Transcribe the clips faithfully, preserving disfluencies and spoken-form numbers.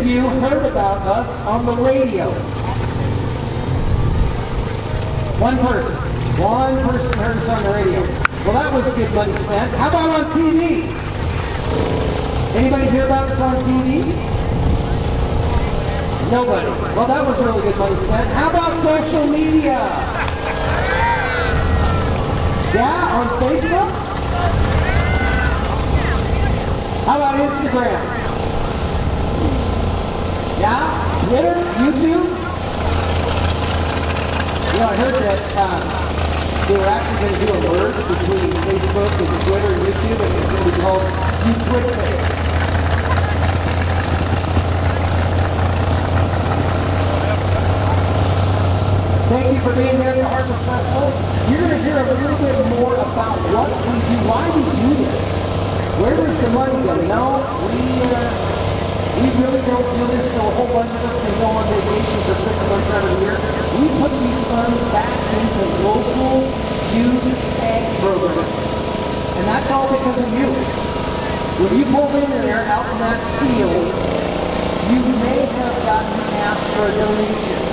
of you heard about us on the radio? One person. One person heard us on the radio. Well, that was good money spent. How about on T V? Anybody hear about us on T V? Nobody. Well, that was really good money spent. How about social media? Yeah, on Facebook? How about Instagram? Yeah? Twitter? YouTube? You know, I heard that um, they were actually going to do a merge between Facebook and Twitter and YouTube, and it's going to be called YouTwitface. Thank you for being here at the Harvest Festival. You're going to hear a little bit more about what we do, why we do this. Where does the money go? No, we, uh, we really don't do this so a whole bunch of us can go on vacation for six months out of the year. We put these funds back into local youth ag programs. And that's all because of you. When you pulled in there out in that field, you may have gotten asked for a donation.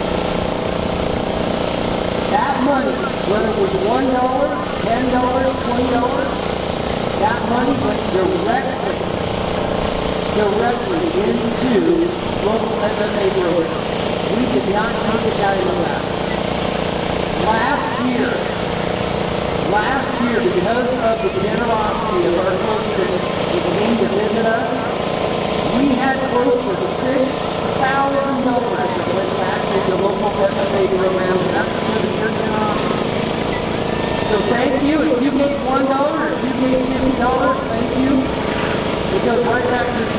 That money, whether it was one dollar, ten dollars, twenty dollars, that money went directly, directly into local M M A programs. We did not take a dime of that. Last year, last year, because of the generosity of our folks that, that came to visit us, we had close to six thousand dollars that went back into local M M A programs, and that's because of your generosity. So thank you. If you gave one dollar, if you gave fifty dollars, thank you. It goes right back to